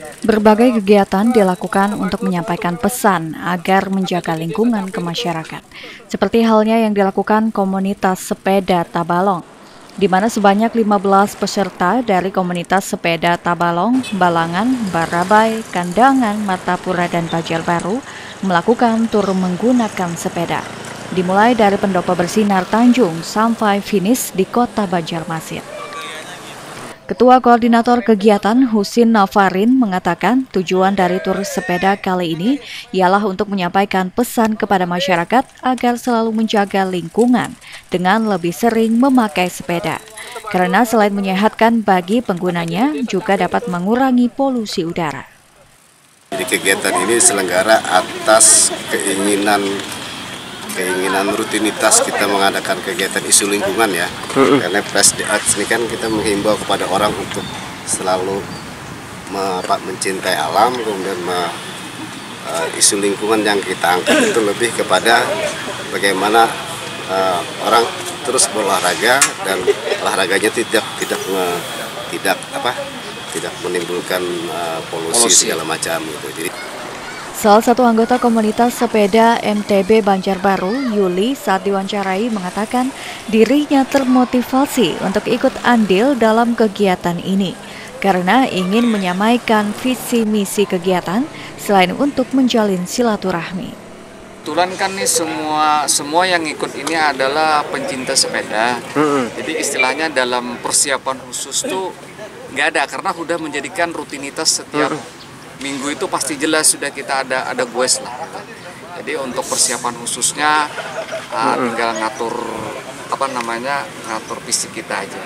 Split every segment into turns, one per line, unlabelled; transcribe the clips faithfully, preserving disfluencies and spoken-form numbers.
Berbagai kegiatan dilakukan untuk menyampaikan pesan agar menjaga lingkungan ke masyarakat. Seperti halnya yang dilakukan komunitas sepeda Tabalong, di mana sebanyak lima belas peserta dari komunitas sepeda Tabalong, Balangan, Barabai, Kandangan, Martapura, dan Banjarbaru melakukan tur menggunakan sepeda. Dimulai dari Pendopo Bersinar Tanjung sampai finish di kota Banjarmasin. Ketua Koordinator Kegiatan Husin Nafarin mengatakan tujuan dari tur sepeda kali ini ialah untuk menyampaikan pesan kepada masyarakat agar selalu menjaga lingkungan dengan lebih sering memakai sepeda. Karena selain menyehatkan bagi penggunanya, juga dapat mengurangi polusi udara.
Jadi kegiatan ini selenggara atas keinginan keinginan rutinitas kita mengadakan kegiatan isu lingkungan ya. Uh-uh. Karena Press the Arts ini kan kita menghimbau kepada orang untuk selalu me, mencintai alam, kemudian me, uh, isu lingkungan yang kita angkat itu lebih kepada bagaimana uh, orang terus berolahraga dan olahraganya tidak tidak me, tidak apa tidak menimbulkan uh, polusi, polusi segala macam gitu. Jadi
salah satu anggota komunitas sepeda M T B Banjarbaru, Yuli, saat diwawancarai mengatakan dirinya termotivasi untuk ikut andil dalam kegiatan ini karena ingin menyamaikan visi misi kegiatan selain untuk menjalin silaturahmi.
Kebetulan kan nih semua semua yang ikut ini adalah pencinta sepeda. Mm-hmm. Jadi istilahnya dalam persiapan khusus tuh nggak ada karena sudah menjadikan rutinitas setiap mm-hmm. minggu itu pasti jelas sudah kita ada ada goes lah. Jadi untuk persiapan khususnya uh, tinggal ngatur apa namanya ngatur fisik kita aja.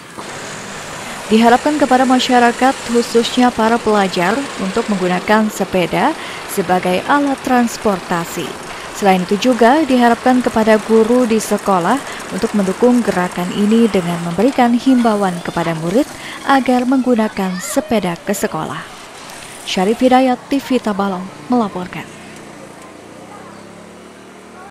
Diharapkan kepada masyarakat khususnya para pelajar untuk menggunakan sepeda sebagai alat transportasi. Selain itu juga diharapkan kepada guru di sekolah untuk mendukung gerakan ini dengan memberikan himbauan kepada murid agar menggunakan sepeda ke sekolah. Syarif Hidayat, T V Tabalong melaporkan.